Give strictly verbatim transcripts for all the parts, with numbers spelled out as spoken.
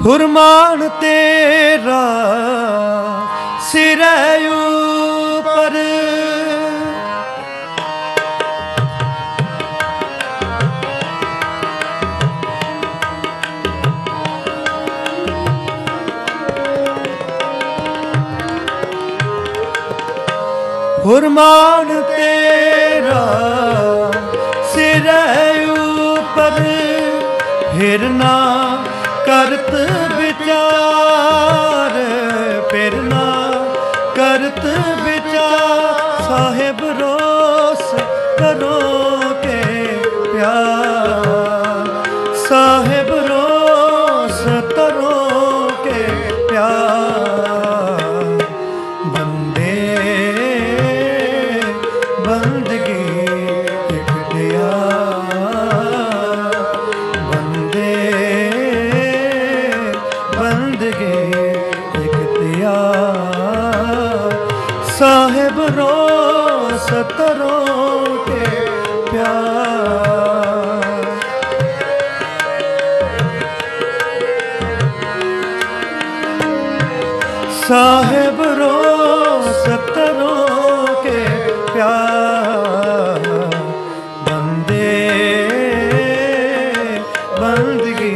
फुरमान तेरा सिर ऊपर, फुरमान तेरा सिर ऊपर, फिर ना करत विचार, फिर ना करत विचार। साहिब रोस करो के प्यार, साहिब रोस करो के प्यार। बंदे बंदगी इख्तियार, बंदे बंदगी इख्तियार। साहिब रोस करो के प्यार। साहिब रोस करो के प्यार। बंदे बंदगी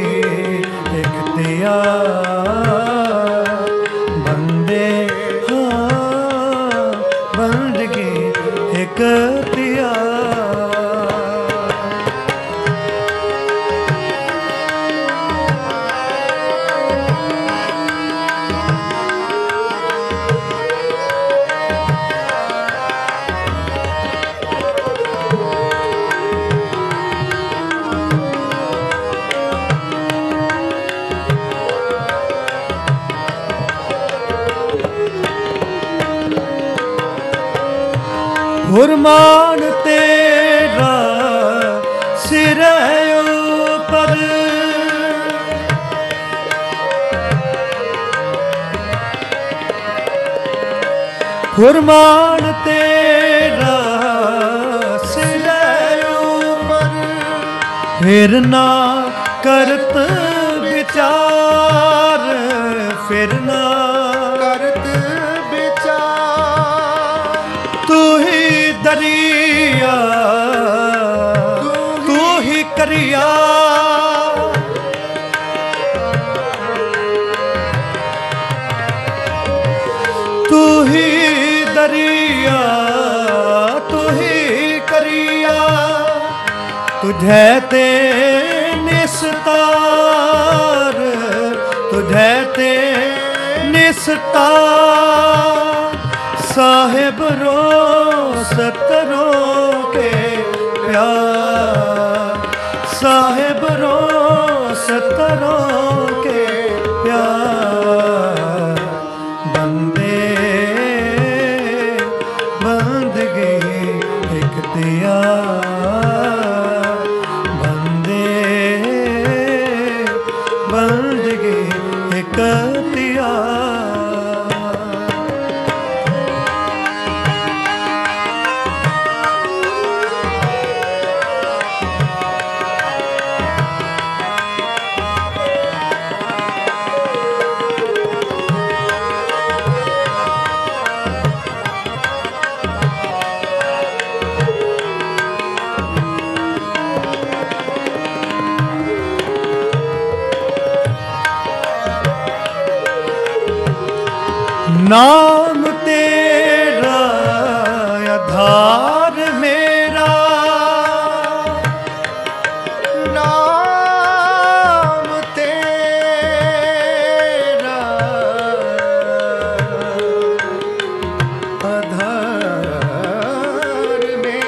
इख्तियार, बंदे हाँ बंदगी इख्तियार। फुरमान तेरा सिर ऊपर, फुरमान तेरा सिर ऊपर, फिर ना करत विचार, फिर ना करत विचार। तू ही दरिया तू ही करिया, तू ही दरिया तू ही करिया। तुझे ते निस्तार, तुझे ते निस्तार। साहिब रोस करो के प्यार, साहिब रोस करो के प्यार। बंदे बंदगी इख्तियार, बंदे बंदगी इख्तियार। नाम तेरा आधार मेरा, नाम तेरा आधार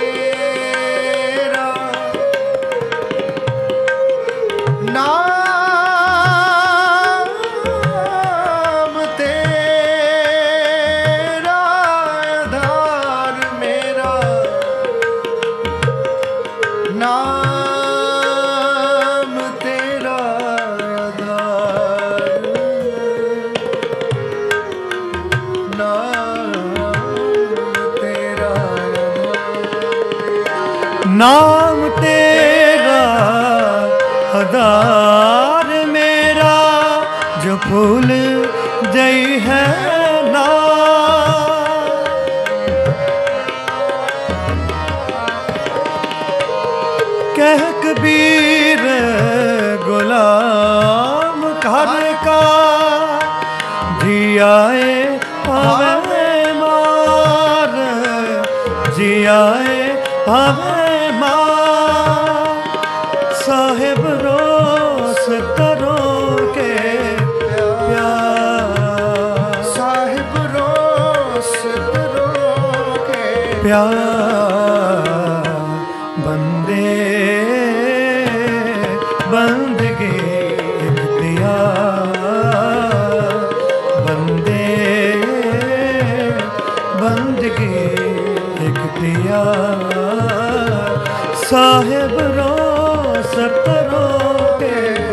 मेरा। नाम नाम तेरा आधार, नाम तेरा आधार मेरा। जो फूल जई है ना कह कबीर गुलाम घर का जी आए पावे मार जी आए पावे मार साहिब रोस करो के प्यार साहिब रोस करो के प्यार बंदे बंदगी इख्तियार बंदे बंदगी इख्तियार साहिब रोस करो के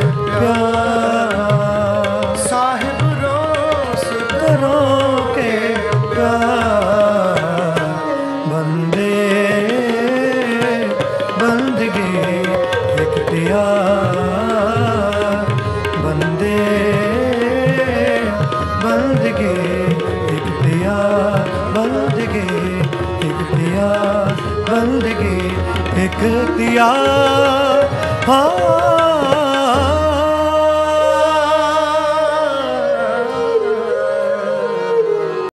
प्यार साहिब रोस करो के प्यार बंदे बंदगी इख्तियार बंदे बंदगी इख्तियार बंदगी इख्तियार बंदगी इख्तियार हाँ